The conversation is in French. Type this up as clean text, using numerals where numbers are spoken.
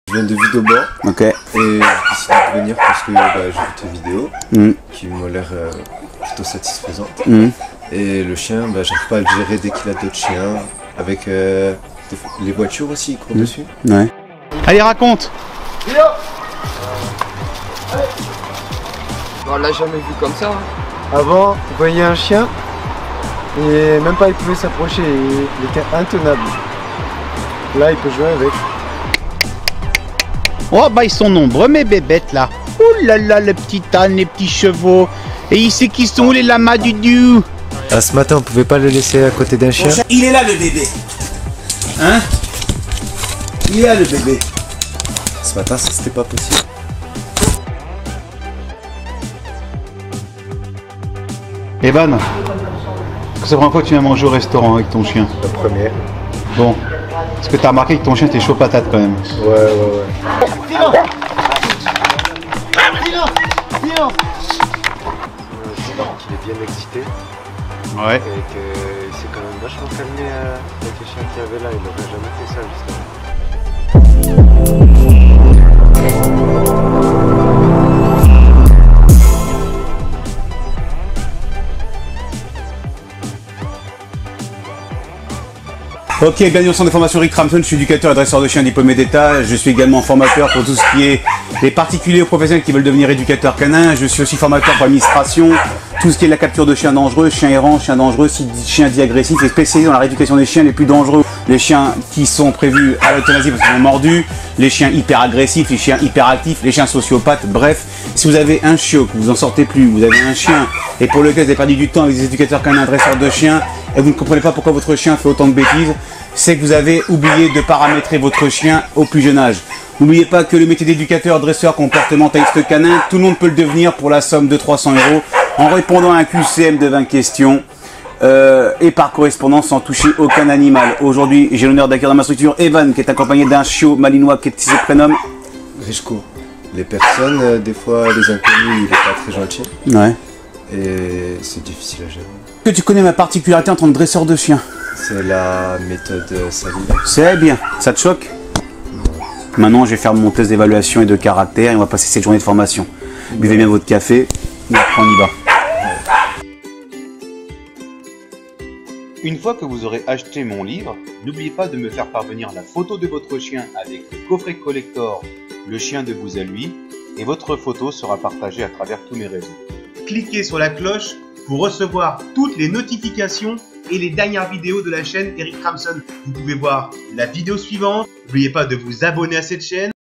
Je viens de Vidauban. Ok. Et j'ai décidé de venir parce que j'ai vu tes vidéos qui m'ont l'air plutôt satisfaisantes. Et le chien, j'arrive pas à le gérer dès qu'il a d'autres chiens. Avec les voitures aussi, ils courent dessus. Ouais. Allez, raconte. On l'a jamais vu comme ça. Avant, vous voyez un chien et même pas il pouvait s'approcher, il était intenable. Là, il peut jouer avec. Oh bah ils sont nombreux mes bébêtes là. Ouh là là, les petits ânes, les petits chevaux. Et ici qui sont les lamas du dieu. Ah, ce matin, on pouvait pas le laisser à côté d'un chien. Il est là le bébé. Hein? Il est là le bébé. Ce matin, ça c'était pas possible. Evan, c'est la première fois que tu viens manger au restaurant avec ton chien. La première. Bon. Est-ce que t'as remarqué que ton chien était chaud patate quand même? Ouais. Il est bien excité. Ouais. Et qu'il s'est quand même vachement calmé avec le chien qu'il y avait là. Il aurait jamais fait ça justement. Ok, bienvenue au centre de formation Rick Ramson, je suis éducateur et dresseur de chiens diplômé d'État. Je suis également formateur pour tout ce qui est les particuliers ou professionnels qui veulent devenir éducateurs canins. Je suis aussi formateur pour l'administration, tout ce qui est la capture de chiens dangereux, chiens errants, chiens dangereux, chiens dits agressifs et spécialisé dans la rééducation des chiens les plus dangereux. Les chiens qui sont prévus à l'euthanasie parce qu'ils sont mordus, les chiens hyper agressifs, les chiens hyperactifs, les chiens sociopathes, bref. Si vous avez un chiot, que vous en sortez plus, vous avez un chien et pour lequel vous avez perdu du temps avec des éducateurs canins, dresseurs de chiens, et vous ne comprenez pas pourquoi votre chien fait autant de bêtises, c'est que vous avez oublié de paramétrer votre chien au plus jeune âge. N'oubliez pas que le métier d'éducateur, dresseur, comportementaliste canin, tout le monde peut le devenir pour la somme de 300 € en répondant à un QCM de 20 questions et par correspondance sans toucher aucun animal. Aujourd'hui, j'ai l'honneur d'accueillir dans ma structure Evan qui est accompagné d'un chiot malinois qui se prénomme Richco. Les personnes, des fois, les inconnus, il est pas très gentil. Ouais. Et c'est difficile à gérer. Est-ce que tu connais ma particularité en tant que dresseur de chien? C'est la méthode Saline. C'est bien. Ça te choque? Maintenant, je vais faire mon test d'évaluation et de caractère et on va passer cette journée de formation. Buvez bien votre café et après on y va. Une fois que vous aurez acheté mon livre, n'oubliez pas de me faire parvenir la photo de votre chien avec le coffret collector Le chien de vous à lui et votre photo sera partagée à travers tous mes réseaux. Cliquez sur la cloche pour recevoir toutes les notifications et les dernières vidéos de la chaîne Eric Ramson. Vous pouvez voir la vidéo suivante. N'oubliez pas de vous abonner à cette chaîne.